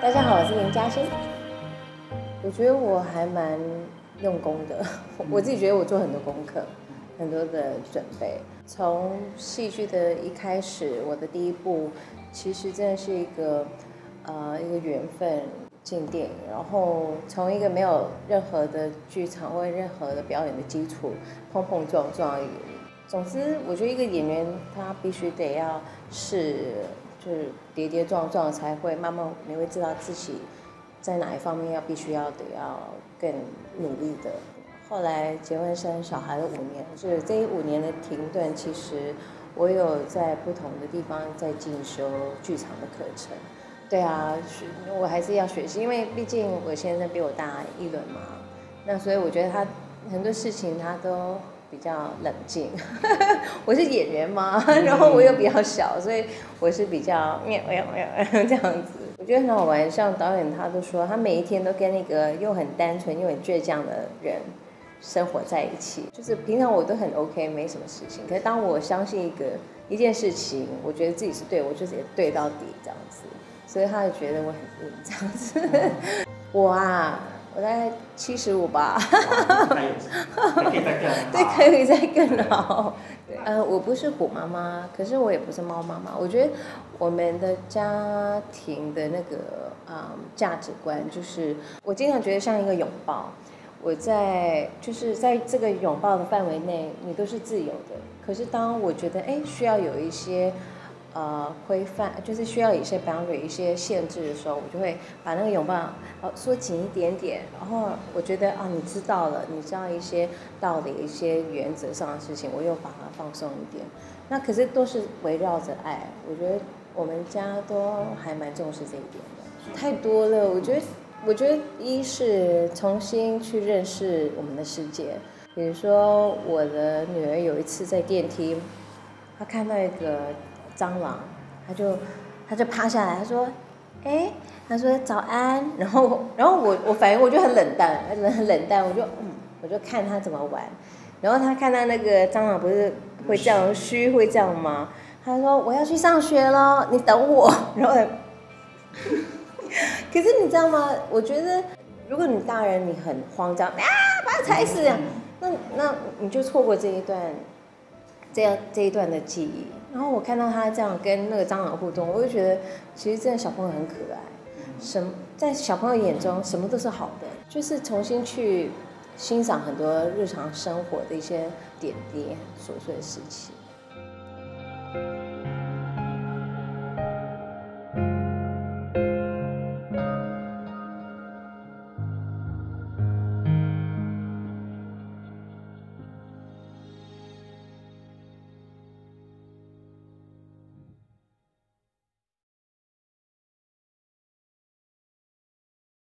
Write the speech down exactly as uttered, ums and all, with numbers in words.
大家好，我是林嘉欣。我觉得我还蛮用功的，我自己觉得我做很多功课，很多的准备。从戏剧的一开始，我的第一步其实真的是一个呃一个缘分进电影，然后从一个没有任何的剧场或任何的表演的基础，碰碰撞撞。总之，我觉得一个演员他必须得要是。就是跌跌撞撞才会慢慢，你会知道自己在哪一方面要必须要得要更努力的。后来结婚生小孩了五年，就是这五年的停顿，其实我有在不同的地方在进修剧场的课程。对啊，我还是要学习，因为毕竟我先生比我大一轮嘛，那所以我觉得他很多事情他都比较冷静。我是演员嘛，然后我又比较小，所以我是比较喵喵喵这样子。我觉得很好玩，像导演他都说，他每一天都跟那个又很单纯又很倔强的人生活在一起。就是平常我都很 OK， 没什么事情。可是当我相信一个一件事情，我觉得自己是对，我就是对到底这样子。所以他就觉得我很硬这样子。我啊。我大概七十五吧， 还可以再更好。 对，可以再更好。呃，我不是虎妈妈，可是我也不是猫妈妈。我觉得我们的家庭的那个嗯价值观，就是我经常觉得像一个拥抱。我在就是在这个拥抱的范围内，你都是自由的。可是当我觉得哎需要有一些。呃，规范就是需要一些 boundary 一些限制的时候，我就会把那个拥抱哦缩紧一点点。然后我觉得啊，你知道了，你知道一些道理、一些原则上的事情，我又把它放松一点。那可是都是围绕着爱，我觉得我们家都还蛮重视这一点的。太多了，我觉得，我觉得一是重新去认识我们的世界。比如说，我的女儿有一次在电梯，她看到一个。蟑螂，他就他就趴下来，他说：“哎，他说早安。”然后然后我我反应我就很冷淡，他真的很冷淡，我就嗯，我就看他怎么玩。然后他看到那个蟑螂不是会这样虚会这样吗？他说：“我要去上学了，你等我。”然后，可是你知道吗？我觉得如果你大人你很慌张啊，把他踩死，那那你就错过这一段。这样这一段的记忆，然后我看到他这样跟那个蟑螂互动，我就觉得其实真的小朋友很可爱，什在小朋友眼中什么都是好的，就是重新去欣赏很多日常生活的一些点滴琐碎的事情。